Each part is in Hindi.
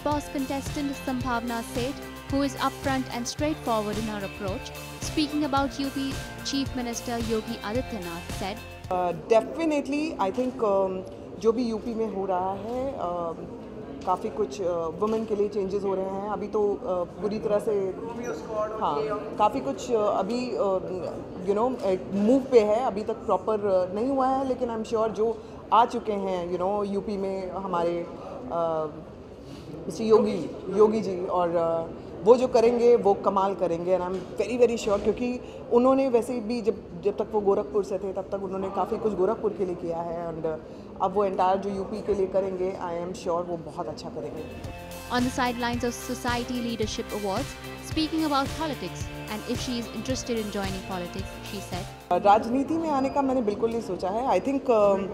Boss contestant Sambhavna Seth, who is upfront and straightforward in her approach, speaking about UP Chief Minister Yogi Adityanath, said, Definitely, I think जो भी यूपी में हो रहा है काफ़ी कुछ वुमेन के लिए चेंजेस हो रहे हैं। अभी तो पूरी तरह से हाँ काफ़ी कुछ अभी मूव पे है, अभी तक प्रॉपर नहीं हुआ है, लेकिन आई एम श्योर जो आ चुके हैं यूपी में हमारे मिस्टर योगी जी, और वो जो करेंगे वो कमाल करेंगे। And I am very very sure, क्योंकि उन्होंने वैसे भी जब तक वो गोरखपुर से थे तब तक उन्होंने काफ़ी कुछ गोरखपुर के लिए किया है, एंड अब वो एंटायर जो यूपी के लिए करेंगे, आई एम श्योर वो बहुत अच्छा करेंगे। On the sidelines of Society Leadership Awards, speaking about politics and if she is interested in joining politics, she said, राजनीति में आने का मैंने बिल्कुल नहीं सोचा है। आई थिंक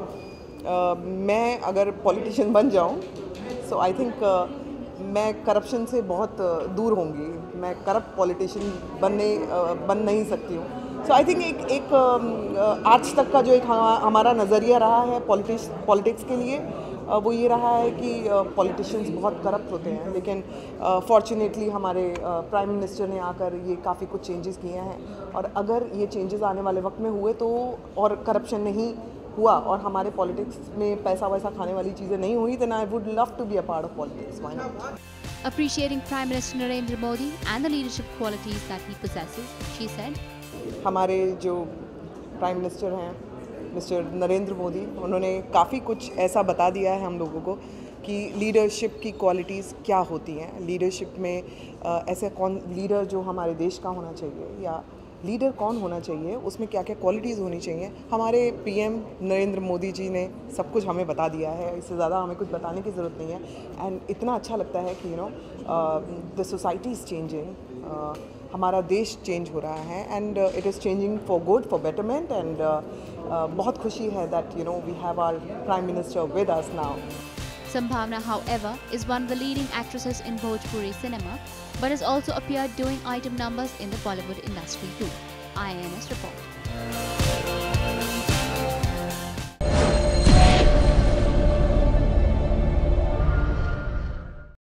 मैं अगर पॉलिटिशियन बन जाऊँ, सो आई थिंक मैं करप्शन से बहुत दूर होंगी। मैं करप्ट पॉलिटिशियन बन नहीं सकती हूँ। सो आई थिंक एक आज तक का जो एक हमारा नज़रिया रहा है पॉलिटिक्स के लिए, वो ये रहा है कि पॉलिटिशियंस बहुत करप्ट होते हैं, लेकिन फॉर्चुनेटली हमारे प्राइम मिनिस्टर ने आकर ये काफ़ी कुछ चेंजेस किए हैं, और अगर ये चेंजेस आने वाले वक्त में हुए तो, और करप्शन नहीं हुआ और हमारे पॉलिटिक्स में पैसा वैसा खाने वाली चीज़ें नहीं हुई, then I would love to be a part of politics. Why not? Appreciating Prime Minister Narendra Modi and the leadership qualities that he possesses, she said, हमारे जो प्राइम मिनिस्टर हैं मिस्टर नरेंद्र मोदी, उन्होंने काफ़ी कुछ ऐसा बता दिया है हम लोगों को कि लीडरशिप की क्वालिटीज़ क्या होती हैं। लीडरशिप में ऐसे कौन लीडर जो हमारे देश का होना चाहिए, या लीडर कौन होना चाहिए, उसमें क्या क्या क्वालिटीज़ होनी चाहिए। हमारे पीएम नरेंद्र मोदी जी ने सब कुछ हमें बता दिया है, इससे ज़्यादा हमें कुछ बताने की ज़रूरत नहीं है। एंड इतना अच्छा लगता है कि द सोसाइटी इज़ चेंजिंग, हमारा देश चेंज हो रहा है, and it is changing for good, for betterment, and बहुत खुशी है that we have our prime minister with us now. Sambhavna, however, is one of the leading actresses in Bhojpuri cinema, but has also appeared doing item numbers in the Bollywood industry too. IANS report.